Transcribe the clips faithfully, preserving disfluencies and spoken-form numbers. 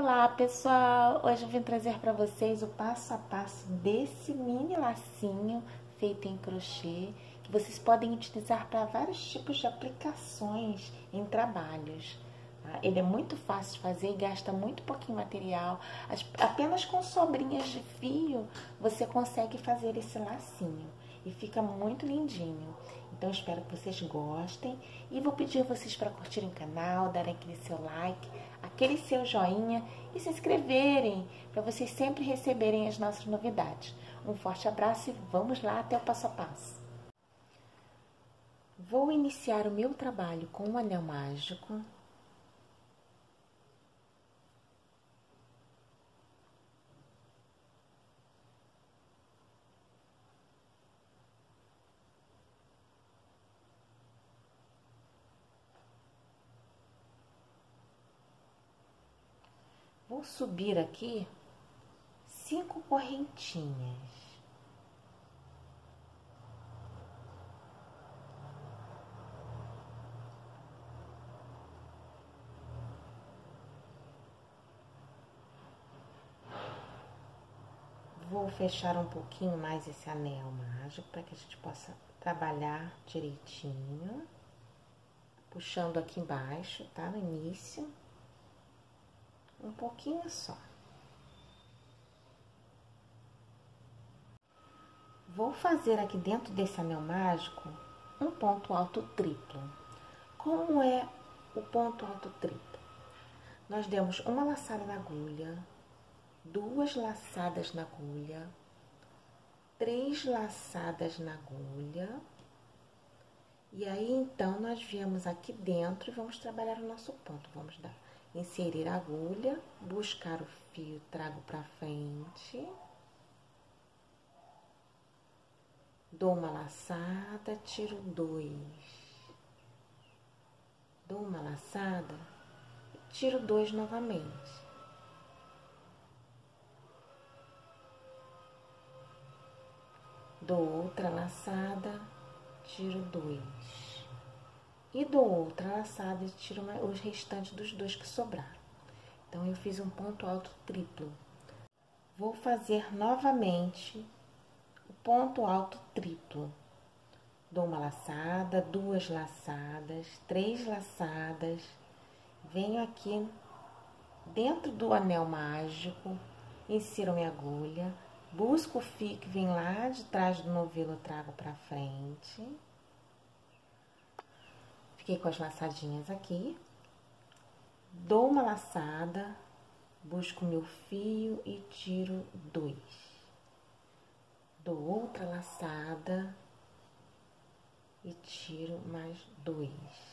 Olá pessoal, hoje eu vim trazer para vocês o passo a passo desse mini lacinho feito em crochê, que vocês podem utilizar para vários tipos de aplicações em trabalhos. Tá? Ele é muito fácil de fazer e gasta muito pouquinho material, apenas com sobrinhas de fio você consegue fazer esse lacinho e fica muito lindinho. Então espero que vocês gostem e vou pedir a vocês para curtirem o canal, darem aquele seu like, aquele seu joinha e se inscreverem para vocês sempre receberem as nossas novidades. Um forte abraço e vamos lá até o passo a passo. Vou iniciar o meu trabalho com um anel mágico. Vou subir aqui cinco correntinhas. Vou fechar um pouquinho mais esse anel mágico para que a gente possa trabalhar direitinho. Puxando aqui embaixo, tá? No início. Um pouquinho só. Vou fazer aqui dentro desse anel mágico um ponto alto triplo. Como é o ponto alto triplo? Nós demos uma laçada na agulha, duas laçadas na agulha, três laçadas na agulha. E aí, então, nós viemos aqui dentro e vamos trabalhar o nosso ponto. Vamos dar, inserir a agulha, buscar o fio, trago pra frente. Dou uma laçada, tiro dois. Dou uma laçada, tiro dois novamente. Dou outra laçada, tiro dois. E dou outra laçada e tiro os restantes dos dois que sobraram. Então, eu fiz um ponto alto triplo. Vou fazer novamente o ponto alto triplo. Dou uma laçada, duas laçadas, três laçadas. Venho aqui dentro do anel mágico, insiro minha agulha, busco o fio que vem lá de trás do novelo, trago pra frente. Fiquei com as laçadinhas aqui, dou uma laçada, busco meu fio e tiro dois. Dou outra laçada e tiro mais dois.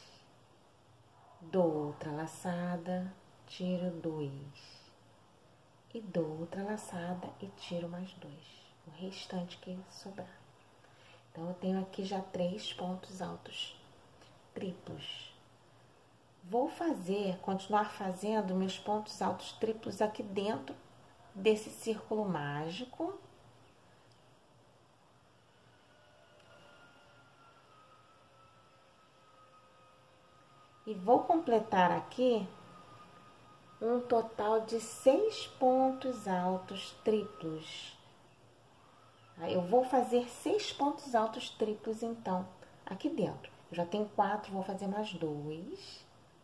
Dou outra laçada, tiro dois. E dou outra laçada e tiro mais dois, o restante que sobrar. Então, eu tenho aqui já três pontos altos triplos. Vou fazer, continuar fazendo meus pontos altos triplos aqui dentro desse círculo mágico. E vou completar aqui um total de seis pontos altos triplos. Eu vou fazer seis pontos altos triplos, então, aqui dentro. Eu já tenho quatro, vou fazer mais dois.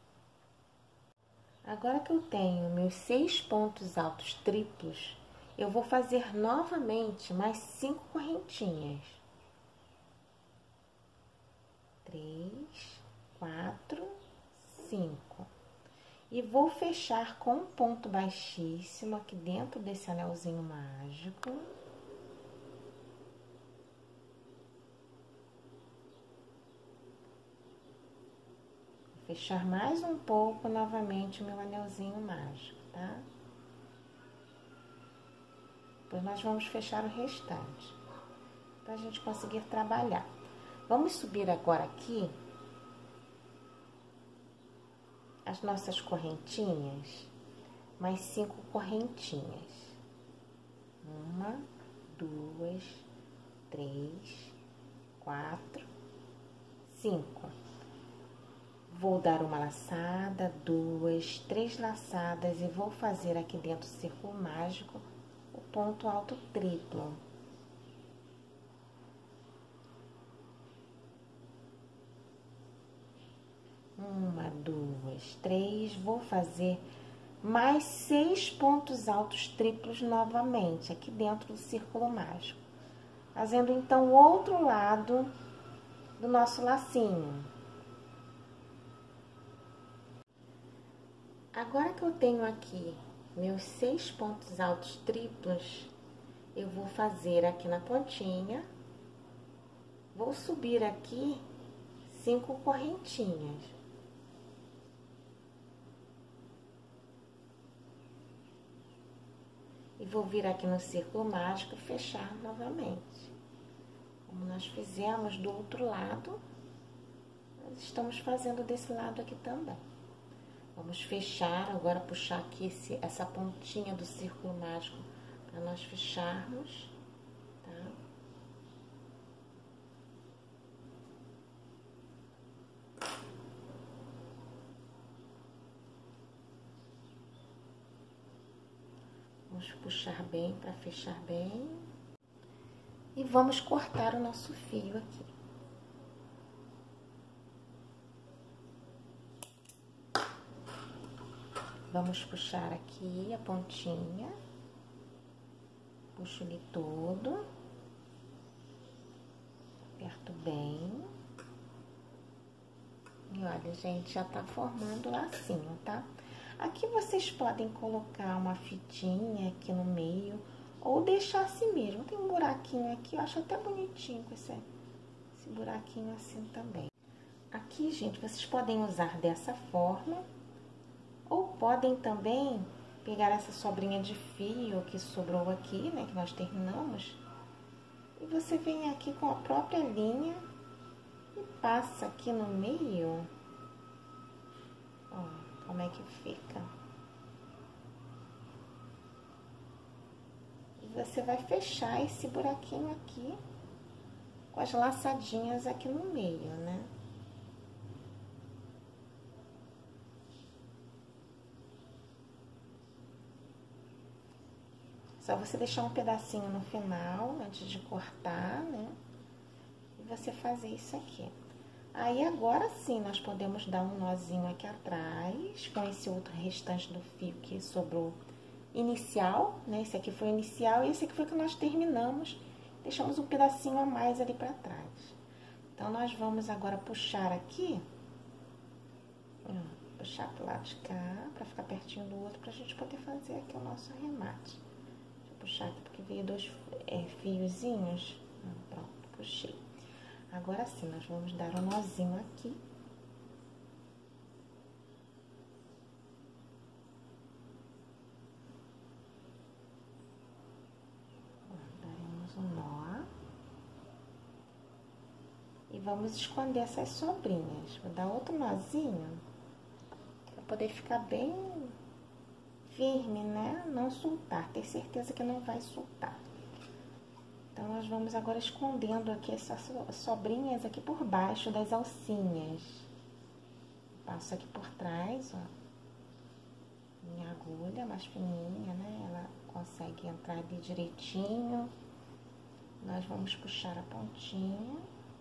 Agora que eu tenho meus seis pontos altos triplos, eu vou fazer novamente mais cinco correntinhas. Três, quatro, cinco. E vou fechar com um ponto baixíssimo aqui dentro desse anelzinho mágico. Fechar mais um pouco novamente o meu anelzinho mágico, tá? Depois nós vamos fechar o restante, pra gente conseguir trabalhar. Vamos subir agora aqui as nossas correntinhas, mais cinco correntinhas. Uma, duas, três, quatro, cinco. Vou dar uma laçada, duas, três laçadas e vou fazer aqui dentro do círculo mágico o ponto alto triplo. Uma, duas, três, vou fazer mais seis pontos altos triplos novamente, aqui dentro do círculo mágico. Fazendo, então, o outro lado do nosso lacinho. Agora que eu tenho aqui meus seis pontos altos triplos, eu vou fazer aqui na pontinha, vou subir aqui cinco correntinhas. E vou vir aqui no círculo mágico e fechar novamente. Como nós fizemos do outro lado, nós estamos fazendo desse lado aqui também. Vamos fechar, agora puxar aqui esse, essa pontinha do círculo mágico para nós fecharmos, tá? Vamos puxar bem para fechar bem. E vamos cortar o nosso fio aqui. Vamos puxar aqui a pontinha, puxo ele todo, aperto bem. E olha, gente, já tá formando o lacinho, tá? Aqui vocês podem colocar uma fitinha aqui no meio, ou deixar assim mesmo. Tem um buraquinho aqui, eu acho até bonitinho com esse, esse buraquinho assim também. Aqui, gente, vocês podem usar dessa forma. Ou podem também pegar essa sobrinha de fio que sobrou aqui, né, que nós terminamos. E você vem aqui com a própria linha e passa aqui no meio. Ó, como é que fica. E você vai fechar esse buraquinho aqui com as laçadinhas aqui no meio, né? Só você deixar um pedacinho no final, antes de cortar, né? E você fazer isso aqui. Aí, agora sim, nós podemos dar um nozinho aqui atrás, com esse outro restante do fio que sobrou inicial, né? Esse aqui foi o inicial e esse aqui foi o que nós terminamos. Deixamos um pedacinho a mais ali pra trás. Então, nós vamos agora puxar aqui, ó, puxar pro lado de cá, pra ficar pertinho do outro, pra gente poder fazer aqui o nosso arremate. Puxar aqui porque veio dois é, fiozinhos. Pronto, puxei. Agora sim, nós vamos dar um nozinho aqui. Daremos um nó. E vamos esconder essas sobrinhas. Vou dar outro nozinho para poder ficar bem firme, né? Não soltar, ter certeza que não vai soltar. Então, nós vamos agora escondendo aqui essas sobrinhas aqui por baixo das alcinhas. Passo aqui por trás, ó. Minha agulha mais fininha, né? Ela consegue entrar ali direitinho. Nós vamos puxar a pontinha.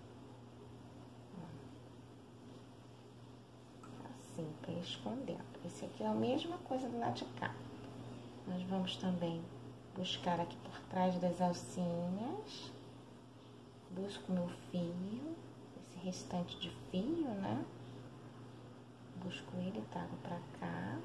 Assim, para ir escondendo. Esse aqui é a mesma coisa do lado de cá. Nós vamos também buscar aqui por trás das alcinhas. Busco meu fio, esse restante de fio, né? Busco ele, trago pra cá.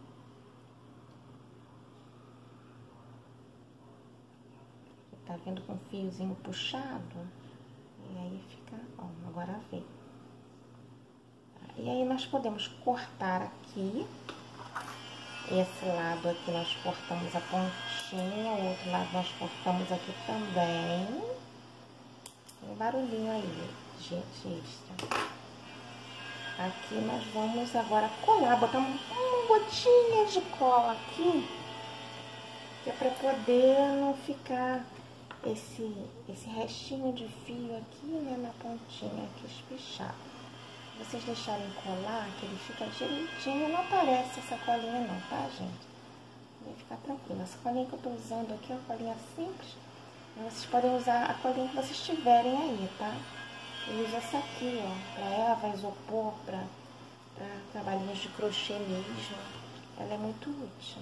Tá vendo com o fiozinho puxado? E aí fica, ó, agora veio. E aí, nós podemos cortar aqui. Esse lado aqui nós cortamos a pontinha, o outro lado nós cortamos aqui também. Tem um barulhinho aí, gente, extra. Aqui nós vamos agora colar, botar uma, uma gotinha de cola aqui, que é pra poder não ficar esse, esse restinho de fio aqui, né, na pontinha aqui espichado. vocês deixarem colar, que ele fica direitinho, não aparece essa colinha não, tá, gente? Vai ficar tranquilo. Essa colinha que eu tô usando aqui é uma colinha simples. Vocês podem usar a colinha que vocês tiverem aí, tá? Eu uso essa aqui, ó, pra Eva, isopor, pra, pra trabalhinhos de crochê mesmo. Ela é muito útil.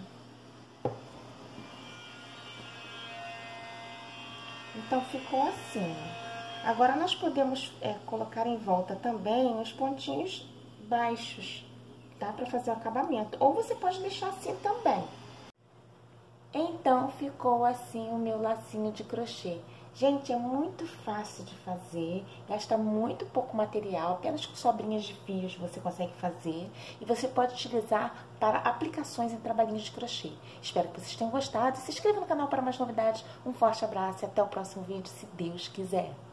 Então, ficou assim. Agora, nós podemos é, colocar em volta também os pontinhos baixos, tá? Pra fazer o acabamento. Ou você pode deixar assim também. Então, ficou assim o meu lacinho de crochê. Gente, é muito fácil de fazer, gasta muito pouco material, apenas com sobrinhas de fios você consegue fazer. E você pode utilizar para aplicações em trabalhinhos de crochê. Espero que vocês tenham gostado. Se inscreva no canal para mais novidades. Um forte abraço e até o próximo vídeo, se Deus quiser.